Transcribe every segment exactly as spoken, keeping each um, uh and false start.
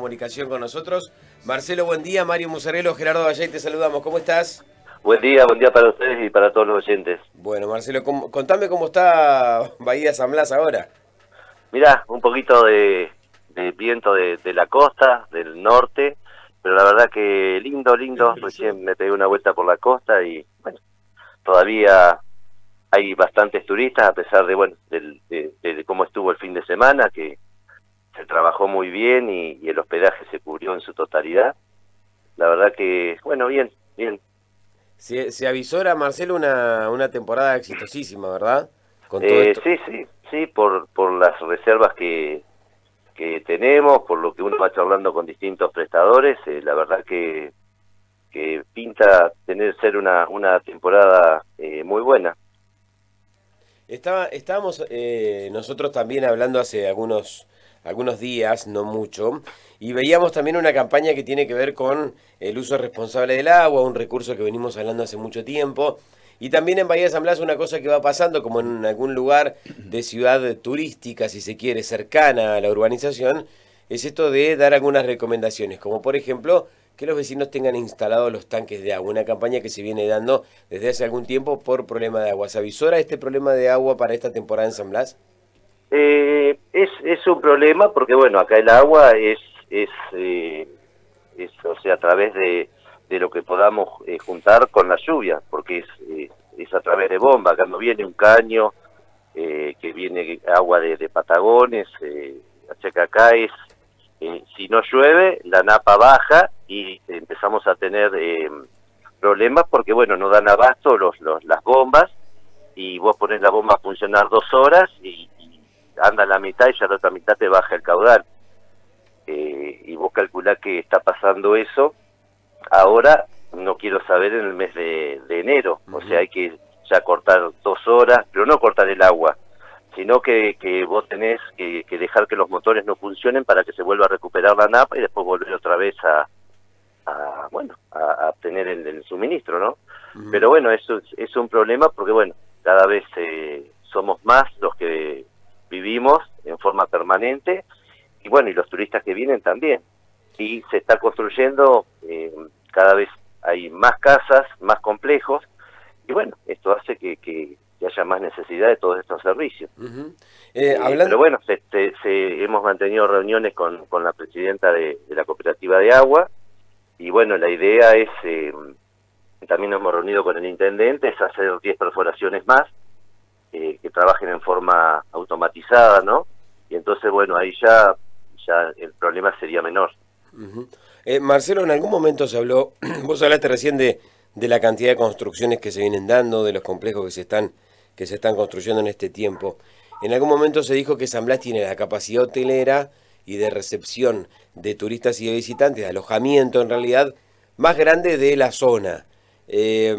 comunicación con nosotros. Marcelo, buen día. Mario Musarelo, Gerardo Gallay, te saludamos. ¿Cómo estás? Buen día, buen día para ustedes y para todos los oyentes. Bueno, Marcelo, ¿cómo, contame cómo está Bahía San Blas ahora? Mirá, un poquito de, de viento de, de la costa, del norte, pero la verdad que lindo, lindo. Recién me pegué una vuelta por la costa y, bueno, todavía hay bastantes turistas, a pesar de, bueno, del, de, de cómo estuvo el fin de semana, que se trabajó muy bien y, y el hospedaje se cubrió en su totalidad. La verdad que, bueno, bien, bien. Se, se avisora, Marcelo, una, una temporada exitosísima, ¿verdad? Con todo Eh, esto. sí, sí, sí, por, por las reservas que, que tenemos, por lo que uno va charlando con distintos prestadores, eh, la verdad que, que pinta tener ser una, una temporada eh, muy buena. Estaba, estábamos eh, nosotros también hablando hace algunos, algunos días, no mucho, y veíamos también una campaña que tiene que ver con el uso responsable del agua, un recurso que venimos hablando hace mucho tiempo. Y también en Bahía de San Blas una cosa que va pasando, como en algún lugar de ciudad turística, si se quiere, cercana a la urbanización, es esto de dar algunas recomendaciones, como por ejemplo que los vecinos tengan instalados los tanques de agua, una campaña que se viene dando desde hace algún tiempo por problema de agua. ¿Se avisora este problema de agua para esta temporada en San Blas? Eh, es, es un problema porque, bueno, acá el agua es, es, eh, es o sea, a través de, de lo que podamos eh, juntar con la lluvia, porque es, eh, es a través de bomba. Acá no viene un caño, eh, que viene agua de, de Patagones, eh, o sea que acá es, eh, si no llueve, la napa baja y empezamos a tener eh, problemas porque, bueno, no dan abasto los, los, las bombas, y vos pones la bomba a funcionar dos horas y, y anda la mitad y ya la otra mitad te baja el caudal. Eh, y vos calculás que está pasando eso ahora, no quiero saber en el mes de, de enero. Uh-huh. O sea, hay que ya cortar dos horas, pero no cortar el agua, sino que, que vos tenés que, que dejar que los motores no funcionen para que se vuelva a recuperar la napa y después volver otra vez a, a bueno, a, a obtener el, el suministro, ¿no? Uh-huh. Pero bueno, eso es, es un problema porque, bueno, cada vez eh, somos más los que vivimos en forma permanente y, bueno, y los turistas que vienen también. Y se está construyendo, eh, cada vez hay más casas, más complejos, y bueno, esto hace que, que, que haya más necesidad de todos estos servicios. Uh-huh. eh, eh, hablando... Pero bueno, se, se, se, hemos mantenido reuniones con, con la presidenta de, de la cooperativa de agua, y bueno, la idea es, eh, también nos hemos reunido con el intendente, es hacer diez perforaciones más, eh, que trabajen en forma automatizada, ¿no? Y entonces, bueno, ahí ya, ya el problema sería menor. Uh-huh. eh, Marcelo, en algún momento se habló, vos hablaste recién de, de la cantidad de construcciones que se vienen dando, de los complejos que se están que se están construyendo en este tiempo. En algún momento se dijo que San Blas tiene la capacidad hotelera y de recepción de turistas y de visitantes, de alojamiento en realidad, más grande de la zona. Eh,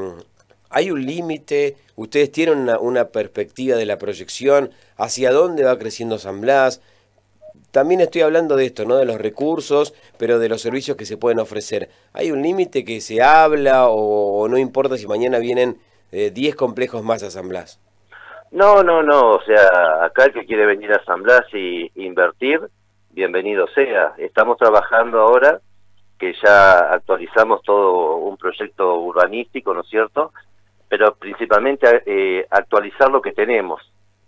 ¿Hay un límite? ¿Ustedes tienen una, una perspectiva de la proyección? ¿Hacia dónde va creciendo San Blas? También estoy hablando de esto, ¿no? De los recursos, pero de los servicios que se pueden ofrecer. ¿Hay un límite que se habla o, o no importa si mañana vienen eh, diez complejos más a San Blas? No, no, no. O sea, acá el que quiere venir a San Blas y invertir, bienvenido sea. Estamos trabajando ahora, que ya actualizamos todo un proyecto urbanístico, ¿no es cierto? Pero principalmente eh, actualizar lo que tenemos.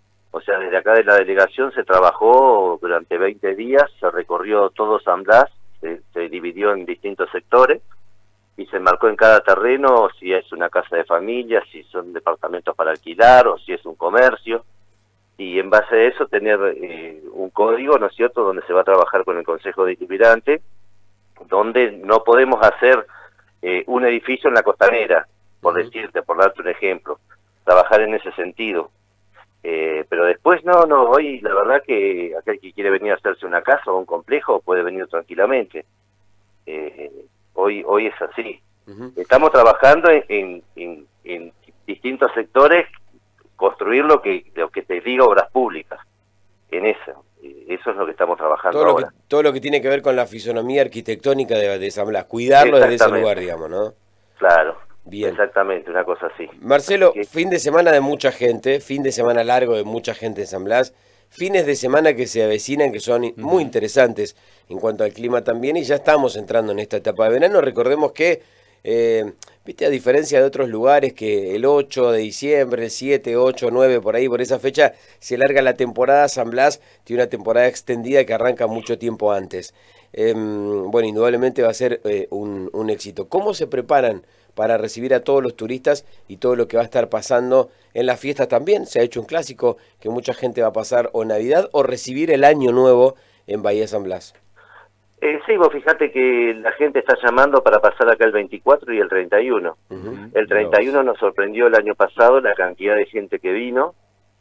O sea, desde acá de la delegación se trabajó durante veinte días, se recorrió todo San Blas, se, se dividió en distintos sectores y se marcó en cada terreno si es una casa de familia, si son departamentos para alquilar o si es un comercio. Y en base a eso tener eh, un código, ¿no es cierto?, donde se va a trabajar con el Consejo Deliberante, donde no podemos hacer eh, un edificio en la costanera, por uh-huh. decirte, por darte un ejemplo, trabajar en ese sentido. Eh, pero después no, no, hoy la verdad que aquel que quiere venir a hacerse una casa o un complejo puede venir tranquilamente. Eh, hoy hoy es así. Uh-huh. Estamos trabajando en, en, en, en distintos sectores, construir lo que, lo que te diga obras públicas, en eso. Eso es lo que estamos trabajando todo ahora. Lo que, todo lo que tiene que ver con la fisonomía arquitectónica de, de San Blas, cuidarlo desde ese lugar, digamos, ¿no? Claro. Bien. Exactamente, una cosa así. Marcelo, ¿Qué? Fin de semana de mucha gente, fin de semana largo de mucha gente en San Blas, fines de semana que se avecinan, que son muy interesantes en cuanto al clima también, y ya estamos entrando en esta etapa de verano. Recordemos que, eh, viste, a diferencia de otros lugares, que el ocho de diciembre, el siete, ocho, nueve, por ahí, por esa fecha, se larga la temporada. San Blas tiene una temporada extendida que arranca mucho tiempo antes. Eh, bueno, indudablemente va a ser eh, un, un éxito. ¿Cómo se preparan para recibir a todos los turistas y todo lo que va a estar pasando en las fiestas también? Se ha hecho un clásico que mucha gente va a pasar o Navidad o recibir el Año Nuevo en Bahía San Blas. Eh, sí, vos fíjate que la gente está llamando para pasar acá el veinticuatro y el treinta y uno. Uh-huh. El treinta y uno nos sorprendió el año pasado la cantidad de gente que vino.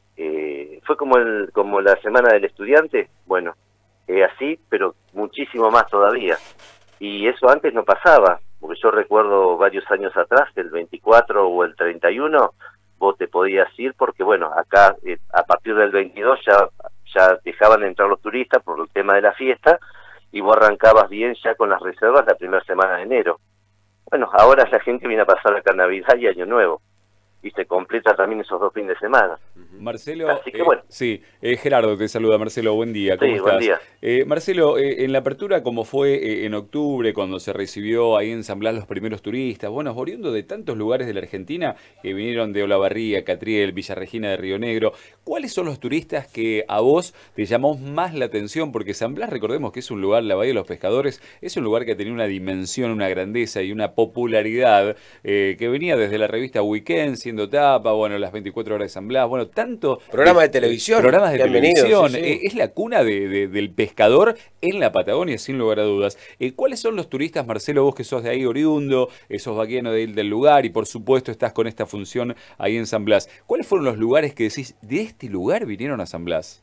Eh, fue como, el, como la Semana del Estudiante, bueno, eh, así, pero muchísimo más todavía. Y eso antes no pasaba, porque yo recuerdo varios años atrás, el veinticuatro o el treinta y uno, vos te podías ir porque, bueno, acá eh, a partir del veintidós ya, ya dejaban entrar los turistas por el tema de la fiesta, y vos arrancabas bien ya con las reservas la primera semana de enero. Bueno, ahora la gente viene a pasar acá Navidad y Año Nuevo, y se completa también esos dos fines de semana. Marcelo, Así que, eh, bueno. sí, eh, Gerardo te saluda. Marcelo, buen día, ¿cómo sí, estás? Buen día. Eh, Marcelo, eh, en la apertura, como fue eh, en octubre, cuando se recibió ahí en San Blas los primeros turistas, bueno, oriundos de tantos lugares de la Argentina que vinieron de Olavarría, Catriel, Villa Regina de Río Negro, ¿cuáles son los turistas que a vos te llamó más la atención? Porque San Blas, recordemos que es un lugar, la Bahía de los Pescadores, es un lugar que tenía una dimensión, una grandeza y una popularidad eh, que venía desde la revista Weekend, siendo tapa, bueno, las veinticuatro horas de San Blas, bueno, tanto... Programas de televisión. Programas de televisión. Sí, sí. Eh, es la cuna de, de, del pescador en la Patagonia, sin lugar a dudas. Eh, ¿Cuáles son los turistas, Marcelo, vos que sos de ahí oriundo, eh, sos vaquiano de, del lugar y por supuesto estás con esta función ahí en San Blas? ¿Cuáles fueron los lugares que decís, de este lugar vinieron a San Blas?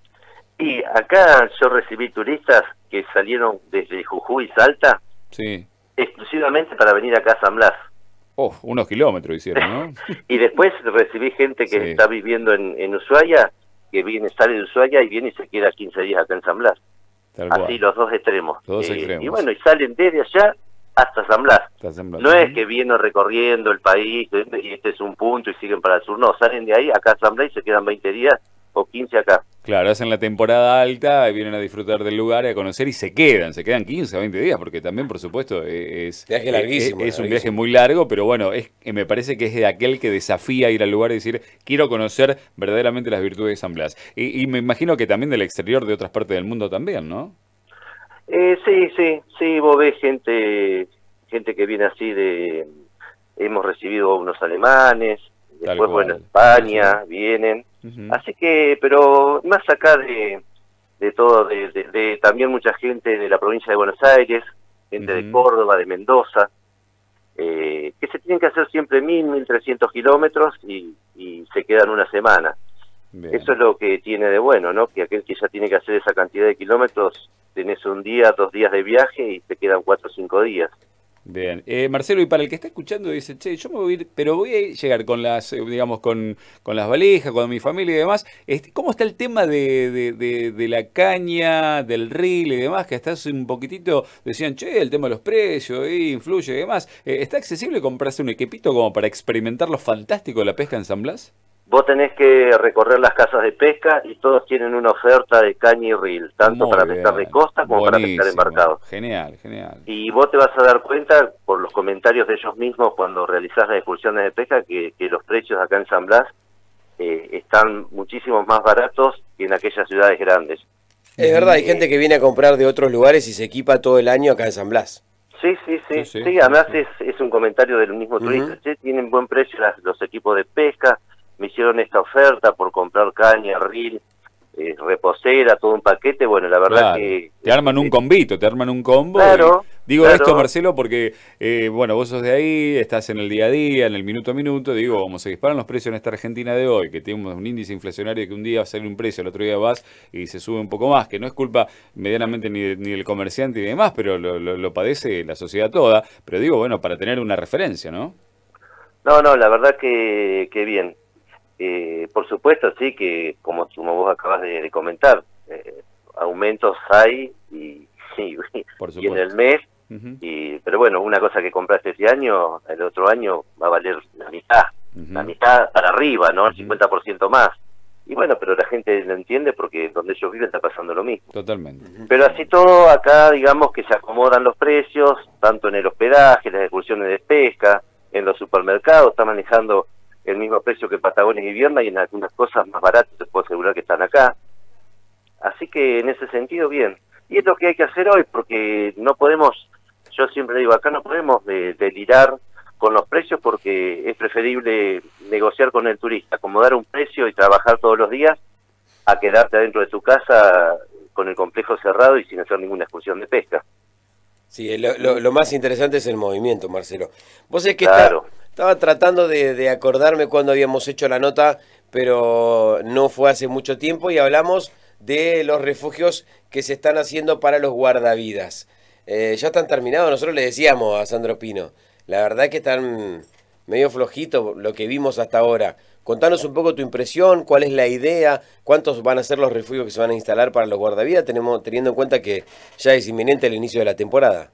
Y acá yo recibí turistas que salieron desde Jujuy y Salta, sí, exclusivamente para venir acá a San Blas. Oh, unos kilómetros hicieron, ¿no? Y después recibí gente que sí. está viviendo en, en Ushuaia, que viene, sale de Ushuaia y viene y se queda quince días acá en San Blas. Tal Así cual. los dos extremos. Los dos eh, extremos. Y bueno, y salen desde allá hasta San Blas. Hasta San Blas. No es que vienen recorriendo el país y este es un punto y siguen para el sur, no, salen de ahí acá a San Blas y se quedan veinte días o quince acá. Claro, hacen la temporada alta, vienen a disfrutar del lugar, a conocer y se quedan, se quedan quince a veinte días, porque también, por supuesto, es, viaje larguísimo, es, es un larguísimo. viaje muy largo, pero bueno, es, me parece que es de aquel que desafía ir al lugar y decir, quiero conocer verdaderamente las virtudes de San Blas. Y, y me imagino que también del exterior, de otras partes del mundo también, ¿no? Eh, sí, sí, sí, vos ves gente, gente que viene así de... Hemos recibido unos alemanes, después, bueno, España, sí. vienen... Uh-huh. Así que, pero más acá de, de todo, de, de, de también mucha gente de la provincia de Buenos Aires, gente uh-huh. de Córdoba, de Mendoza, eh, que se tienen que hacer siempre mil, mil trescientos kilómetros y, y se quedan una semana. Bien. Eso es lo que tiene de bueno, ¿no? Que aquel que ya tiene que hacer esa cantidad de kilómetros, tenés un día, dos días de viaje y te quedan cuatro o cinco días. Bien, eh, Marcelo, y para el que está escuchando dice, che, yo me voy a ir, pero voy a llegar con las, digamos, con, con las valijas, con mi familia y demás. Este, ¿cómo está el tema de, de, de, de la caña, del reel y demás? Que hasta hace un poquitito decían, che, el tema de los precios, eh, influye y demás. Eh, ¿Está accesible comprarse un equipito como para experimentar lo fantástico de la pesca en San Blas? Vos tenés que recorrer las casas de pesca y todos tienen una oferta de caña y reel, tanto Muy para bien. pescar de costa como Buenísimo. para pescar embarcado. Genial, genial. Y vos te vas a dar cuenta, por los comentarios de ellos mismos cuando realizás las excursiones de pesca, que, que los precios acá en San Blas eh, están muchísimo más baratos que en aquellas ciudades grandes. Es verdad, hay eh, gente que viene a comprar de otros lugares y se equipa todo el año acá en San Blas. Sí, sí, sí. Sí, sí, sí además sí. Es, es un comentario del mismo uh-huh. turista. Sí, tienen buen precio las, los equipos de pesca. Me hicieron esta oferta por comprar caña, reel, eh, reposera, todo un paquete. Bueno, la verdad claro. que... Te arman un combito, te arman un combo. Claro. Y digo claro. esto, Marcelo, porque, eh, bueno, vos sos de ahí, estás en el día a día, en el minuto a minuto. Digo, como se disparan los precios en esta Argentina de hoy, que tenemos un índice inflacionario que un día sale un precio, el otro día vas y se sube un poco más, que no es culpa medianamente ni, de, ni del comerciante y demás, pero lo, lo, lo padece la sociedad toda. Pero digo, bueno, para tener una referencia, ¿no? No, no, la verdad que, que bien. Eh, por supuesto, sí, que como, como vos acabas de, de comentar, eh, aumentos hay y, y, y en el mes, uh-huh. y, pero bueno, una cosa que compraste este año, el otro año va a valer la mitad, uh-huh. la mitad para arriba, ¿no? El uh-huh. cincuenta por ciento más. y bueno, pero la gente lo entiende porque donde ellos viven está pasando lo mismo. Totalmente. Pero así todo, acá digamos que se acomodan los precios, tanto en el hospedaje, las excursiones de pesca, en los supermercados, está manejando el mismo precio que Patagones y Vierna, y en algunas cosas más baratas te puedo asegurar que están acá. Así que en ese sentido, bien. Y es lo que hay que hacer hoy, porque no podemos, yo siempre digo, acá no podemos de, delirar con los precios, porque es preferible negociar con el turista, acomodar un precio y trabajar todos los días, a quedarte adentro de tu casa con el complejo cerrado y sin hacer ninguna excursión de pesca. Sí, lo, lo, lo más interesante es el movimiento, Marcelo. Vos es que Claro. está, estaba tratando de, de acordarme cuando habíamos hecho la nota, pero no fue hace mucho tiempo, y hablamos de los refugios que se están haciendo para los guardavidas. Eh, ya están terminados, nosotros le decíamos a Sandro Pino, la verdad que están medio flojitos lo que vimos hasta ahora. Contanos un poco tu impresión, cuál es la idea, cuántos van a ser los refugios que se van a instalar para los guardavidas, tenemos, teniendo en cuenta que ya es inminente el inicio de la temporada.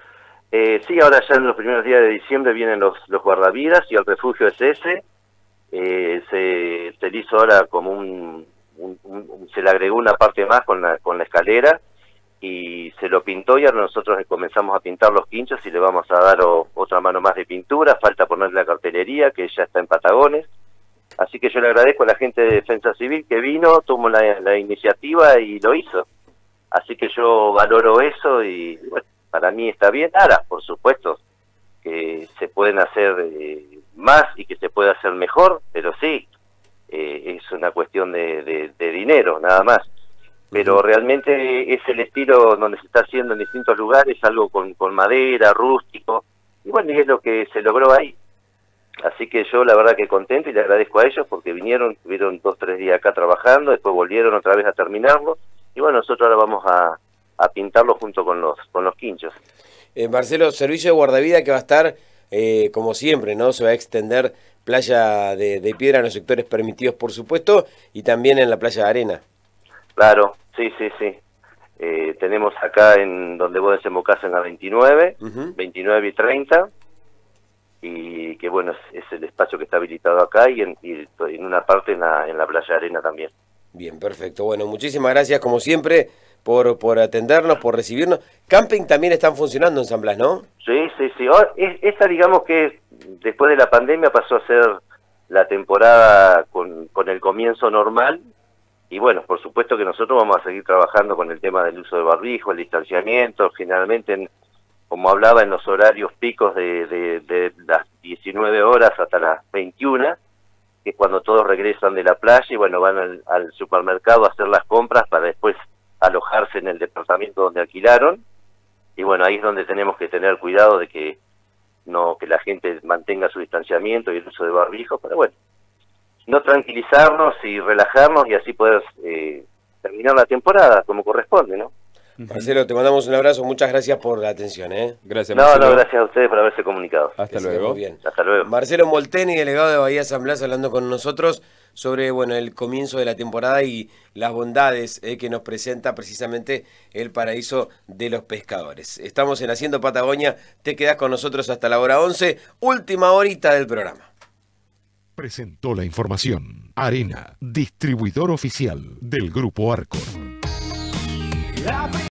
Eh, sí, ahora ya en los primeros días de diciembre vienen los, los guardavidas, y el refugio es ese. Eh, se, se le hizo ahora como un, un, un... se le agregó una parte más con la, con la escalera, y se lo pintó, y ahora nosotros comenzamos a pintar los quinchos y le vamos a dar o, otra mano más de pintura. Falta ponerle la cartelería, que ya está en Patagones. Así que yo le agradezco a la gente de Defensa Civil que vino, tomó la, la iniciativa y lo hizo. Así que yo valoro eso, y bueno, para mí está bien. Ahora, por supuesto, que se pueden hacer eh, más y que se puede hacer mejor, pero sí, eh, es una cuestión de, de, de dinero, nada más. Pero uh-huh. realmente es el estilo donde se está haciendo en distintos lugares, algo con, con madera, rústico, y bueno, y es lo que se logró ahí. Así que yo la verdad que contento, y le agradezco a ellos porque vinieron, estuvieron dos, tres días acá trabajando, después volvieron otra vez a terminarlo, y bueno, nosotros ahora vamos a, a pintarlo junto con los con los quinchos. Eh, Marcelo, servicio de guardavida que va a estar, eh, como siempre, ¿no? Se va a extender playa de, de piedra en los sectores permitidos, por supuesto, y también en la playa de arena. Claro, sí, sí, sí. Eh, tenemos acá en donde vos desembocás en la veintinueve, uh-huh. veintinueve y treinta, y que bueno, es, es el espacio que está habilitado acá, y en, y en una parte en la, en la playa de arena también. Bien, perfecto. Bueno, muchísimas gracias como siempre por, por atendernos, por recibirnos. Camping también están funcionando en San Blas, ¿no? Sí, sí, sí. Oh, es, esta digamos que después de la pandemia pasó a ser la temporada con, con el comienzo normal, y bueno, por supuesto que nosotros vamos a seguir trabajando con el tema del uso de barbijo, el distanciamiento, generalmente en, como hablaba, en los horarios picos de, de, de las diecinueve horas hasta las veintiuna, que es cuando todos regresan de la playa y bueno, van al, al supermercado a hacer las compras para después alojarse en el departamento donde alquilaron. Y bueno, ahí es donde tenemos que tener cuidado de que no que la gente mantenga su distanciamiento y el uso de barbijo, pero bueno, no tranquilizarnos y relajarnos, y así poder eh, terminar la temporada como corresponde, ¿no? Marcelo, te mandamos un abrazo, muchas gracias por la atención, ¿eh? Gracias, No, Marcelo. no, gracias a ustedes por haberse comunicado. Hasta Que luego. muy bien. Hasta luego. Marcelo Molteni, delegado de Bahía San Blas, hablando con nosotros sobre bueno el comienzo de la temporada y las bondades eh, que nos presenta precisamente el paraíso de los pescadores. Estamos en Haciendo Patagonia, te quedás con nosotros hasta la hora once, última horita del programa. Presentó la información Arena, distribuidor oficial del Grupo Arcor.